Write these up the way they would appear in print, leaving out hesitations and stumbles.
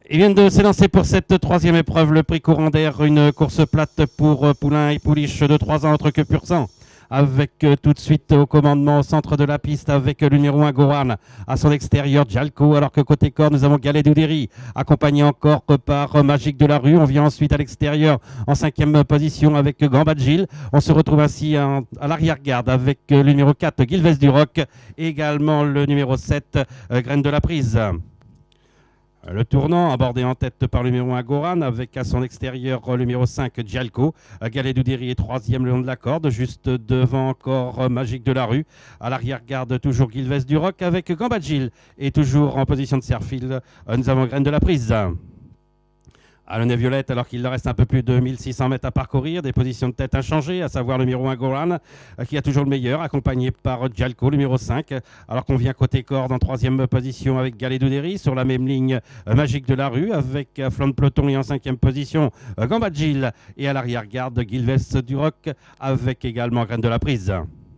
Ils viennent de s'élancer pour cette troisième épreuve, le prix courant d'air, une course plate pour poulains et pouliches de 3 ans autre que pur sang. Avec tout de suite au commandement au centre de la piste avec le numéro 1 Goran, à son extérieur Jalco, alors que côté corps nous avons Galet Doudéry, accompagné encore par Magique de la Rue. On vient ensuite à l'extérieur en 5e position avec Gambadgil. On se retrouve ainsi à l'arrière-garde avec le numéro 4 Gilves du Roc et également le numéro 7 Graine de la Prise. Le tournant abordé en tête par le numéro 1 Goran avec à son extérieur le numéro 5 Djalko. Galet Doudéry est 3e le long de la corde, juste devant encore Magique de la Rue. À l'arrière-garde toujours Gilves du Roc avec Gambadgil et toujours en position de serre-fil, nous avons Graine de la Prise. À le nez violette, alors qu'il leur reste un peu plus de 1600 mètres à parcourir, des positions de tête inchangées, à savoir le numéro 1 Goran, qui a toujours le meilleur, accompagné par Djalko, numéro 5, alors qu'on vient côté corde en 3e position avec Galet Doudéry, sur la même ligne Magique de la Rue, avec à flanc de peloton et en 5e position Gambadgil, et à l'arrière-garde Gilves du Roc, avec également Graine de la Prise.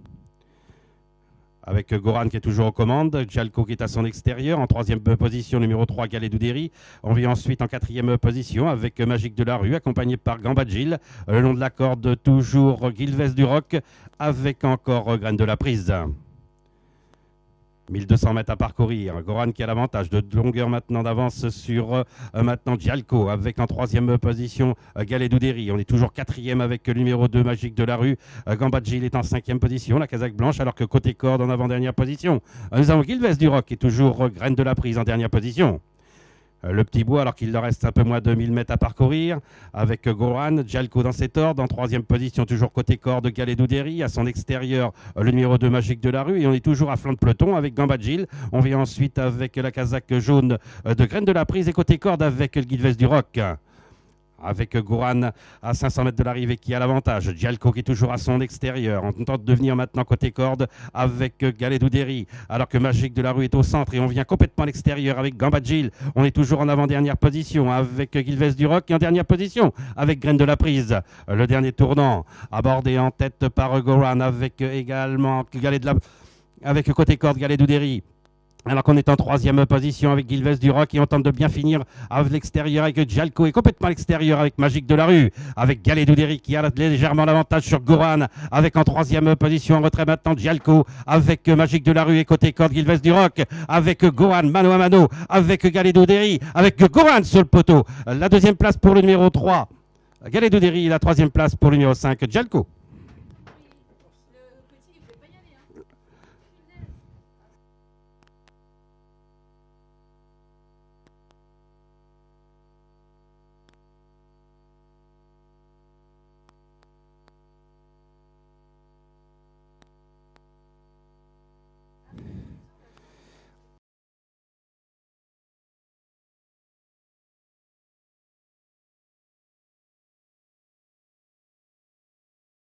Avec Goran qui est toujours aux commandes, Djalko qui est à son extérieur, en 3e position, numéro 3, Galet Doudéry. On vient ensuite en 4e position avec Magique de la Rue, accompagné par Gambadgil. Le long de la corde, toujours Gilves du Roc, avec encore Graine de la Prise. 1200 mètres à parcourir. Goran qui a l'avantage de longueur maintenant d'avance sur maintenant Djalko avec en 3e position Galet Doudéry. On est toujours 4e avec le numéro 2 Magique de la Rue. Gambadgil est en 5e position, la casaque blanche, alors que côté corde en avant-dernière position. Nous avons Gilves du Roc et toujours Graine de la Prise en dernière position. Le petit bois, alors qu'il leur reste un peu moins de 1000 mètres à parcourir, avec Goran, Djalko dans cet ordre, en 3e position, toujours côté corde, Galet Doudéry, à son extérieur, le numéro 2 Magique de la Rue, et on est toujours à flanc de peloton avec Gambadgil. On vient ensuite avec la casaque jaune de Graine de la Prise, et côté corde avec Gilves du Roc. Avec Goran à 500 mètres de l'arrivée qui a l'avantage. Djalko qui est toujours à son extérieur. On tente de venir maintenant côté corde avec Galet Doudéry. Alors que Magique de la Rue est au centre et on vient complètement à l'extérieur avec Gambadgil. On est toujours en avant-dernière position avec Gilves du Roc et en dernière position avec Graine de la Prise. Le dernier tournant abordé en tête par Goran avec également avec côté corde Galet Doudéry. Alors qu'on est en 3e position avec Gilves du Roc et on tente de bien finir à l'extérieur avec Djalko et complètement à l'extérieur avec Magique de la Rue, avec Galet Doudéry qui a légèrement l'avantage sur Goran, avec en 3e position en retrait maintenant Djalko, avec Magique de la Rue et côté corde Gilves du Roc, avec Goran mano à mano, avec Galet Doudéry, avec Goran sur le poteau. La 2e place pour le numéro 3, Galet Doudéry, la 3e place pour le numéro 5, Djalko.